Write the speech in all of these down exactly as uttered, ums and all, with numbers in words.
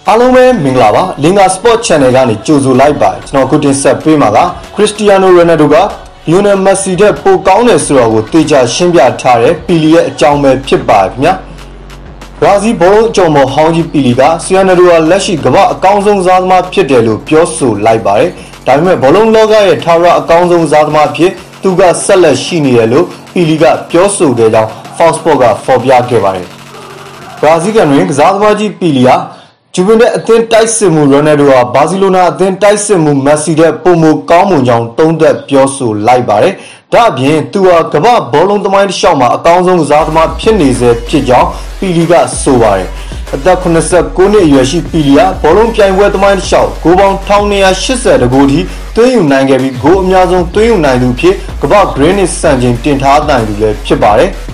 အားလုံးပဲမင်္ဂလာပါလင်္ကာ Sport Channel ကနေကြိုဆိုလိုက်ပါကျွန်တော်ကိုတင်ဆက်ပေးမှာက Cristiano Ronaldo က Lionel Messi တဲ့ပိုကောင်းတယ်ဆိုတော့ကိုတေချာရှင်းပြထားတဲ့ပီလီရဲ့အကြောင်းပဲဖြစ်ပါခင်ဗျာဘရာဇီးဘောလုံးအကြုံမော်ဟောင်းကြီးပီလီက Ronaldo ကလက်ရှိကမ္ဘာအကောင်းဆုံးစားသမားဖြစ်တယ်လို့ပြောဆိုလိုက်ပါတယ်ဒါပေမဲ့ဘောလုံးလောကရဲ့ထာဝရအကောင်းဆုံးစားသမားဖြစ်သူကဆက်လက်ရှိနေတယ်လို့ပီလီကပြောဆိုခဲ့ကြောင်း Fox Sports ကဖော်ပြခဲ့ပါတယ်ဘရာဇီးကန်တွင်ကစားသမားကြီးပီလီဟာဂျူဗင်တက်အသင်းတိုက်စစ်မှုရိုနယ်ဒိုဟာဘာစီလိုနာအသင်းတိုက်စစ်မှုမက်ဆီတဲ့ပုံမကောင်းမွန်ကြောင်းတုံးသက်ပြောဆိုလိုက်ပါတယ်။ဒါ့အပြင်သူဟာကမ္ဘာဘောလုံးသမိုင်းတစ်လျှောက်မှာအကောင်းဆုံးကစားသမားဖြစ်နေစေဖြစ်ကြောင်းပီလီကဆိုပါတယ်။အသက်၇၉နှစ်အရွယ်ရှိပီလီဟာဘောလုံးပြိုင်ပွဲသမိုင်းတစ်လျှောက်ဂိုးပေါင်း၁၂၈၀တဂိုးထိသွင်းယူနိုင်ခဲ့ပြီးဂိုးအများဆုံးသွင်းယူနိုင်သူဖြစ်ကမ္ဘာဂရင်းနစ်စံချိန်တင်ထားနိုင်သူလည်းဖြစ်ပါတယ်။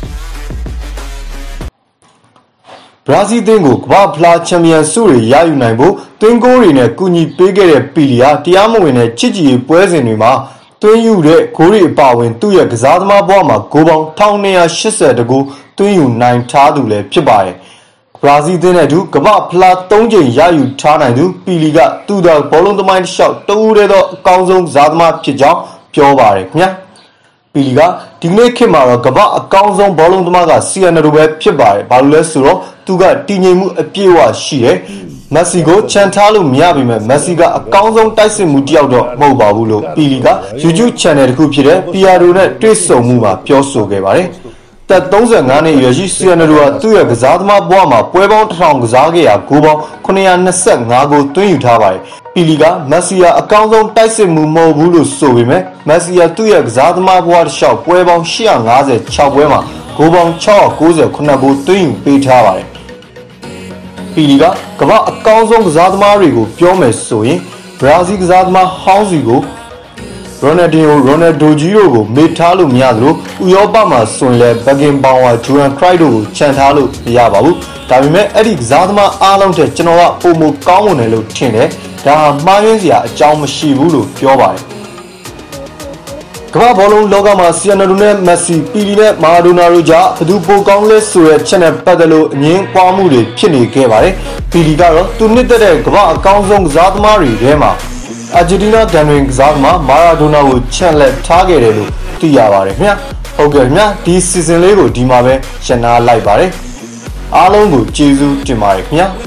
ဘရာဇီးအသင်းကိုကမ္ဘာဖလားချန်ပီယံဆုတွေရယူနိုင်ဖို့သွင်းဂိုးတွေနဲ့ကူညီပေးခဲ့တဲ့ပီလီဟာတရားမဝင်တဲ့ချစ်ကြည်ရေးပွဲစဉ်တွေမှာသွင်းယူတဲ့ဂိုးတွေအပါအဝင်သူ့ရဲ့ကစားသမားဘဝမှာဂိုးပေါင်း၁၂၈၀တဂိုးသွင်းယူနိုင်ထားသူလည်းဖြစ်ပါတယ်။ဘရာဇီးအသင်းနဲ့အတူကမ္ဘာဖလား၃ကြိမ်ရယူထားနိုင်သူပီလီကသူ့သောဘောလုံးသမိုင်းတစ်လျှောက်တဦးတည်းသောအကောင်းဆုံးကစားသမားဖြစ်ကြောင်းပြောပါတယ်ခင်ဗျာ။ပီလီကဒီနေ့ခေတ်မှာတော့ကမ္ဘာအကောင်းဆုံးဘောလုံးသမားကစီအန်နိုပဲဖြစ်ပါတယ်။ဘာလို့လဲဆိုတော့သူကတည်ငြိမ်မှုအပြည့်အဝရှိတယ်။မက်ဆီကိုချန်ထားလို့မရပေမဲ့မက်ဆီကအကောင်းဆုံးတိုက်စစ်မှုတစ်ယောက်တော့မဟုတ်ပါဘူးလို့ပီလီက YouTube Channel တစ်ခုဖြစ်တဲ့ Piaro နဲ့တွေ့ဆုံမှုမှာပြောဆိုခဲ့ပါတယ်။သက်၃၅နှစ်အရွယ်ရှိစီအန်နိုကသူ့ရဲ့ကစားသမားဘဝမှာပွဲပေါင်းတစ်ထောင်ကစားခဲ့ရာဂိုးပေါင်း၇၂၅ဂိုးသွင်းယူထားပါတယ်။ပီလီကမက်ဆီကအကောင်းဆုံးတိုက်စစ်မှုမဟုတ်ဘူးလို့ဆိုပေမဲ့မက်ဆီကသူ့ရဲ့ကစားသမားဘဝတစ်လျှောက်ပွဲပေါင်း၈၅၆ပွဲမှာဂိုးပေါင်း၆၉၉ဂိုးသွင်းယူပေးထားပါတယ်။ပီလီကကမ္ဘာအကောင်းဆုံးကစားသမားတွေကိုပြောမယ်ဆိုရင်ဘရာဇီးကစားသမားဟောင်းစီကိုရိုနယ်ဒိုရိုနယ်ဒိုဂျီရိုကိုမေ့ထားလို့မရသလိုဥရောပမှာဆိုရင်လည်းဘဂင်ဘောင်ဝါဂျူရန်ခရိုက်တို့ကိုချန်ထားလို့မရပါဘူး။ဒါပေမဲ့အဲ့ဒီကစားသမားအားလုံးထက်ကျွန်တော်ကပုံမကောင်းမွန်တယ်လို့ထင်တယ်။ဒါဟာမှားယွင်းစရာအကြောင်းမရှိဘူးလို့ပြောပါတယ်။ကမ္ဘာဘောလုံးလောကမှာစီအန်နိုနဲ့မက်ဆီပီလီနဲ့မာဒိုနာတို့ကြားဘယ်သူပိုကောင်းလဲဆိုတဲ့ချက်နဲ့ပတ်သက်လို့အငင်းပွားမှုတွေဖြစ်နေခဲ့ပါတယ်။ပီလီကတော့သူနှစ်သက်တဲ့ကမ္ဘာအကောင်းဆုံးကစားသမားတွေထဲမှာအာဂျင်တီးနားဒန်ဝင်ကစားသမားမာရာဒိုနာကိုချန်လက်ထားခဲ့တယ်လို့သိရပါတယ်ခင်ဗျာ။ဟုတ်ကဲ့ခင်ဗျာဒီစီဇန်လေးကိုဒီမှာပဲရှင်းနာလိုက်ပါတယ်။အားလုံးကိုကျေးဇူးတင်ပါတယ်ခင်ဗျာ။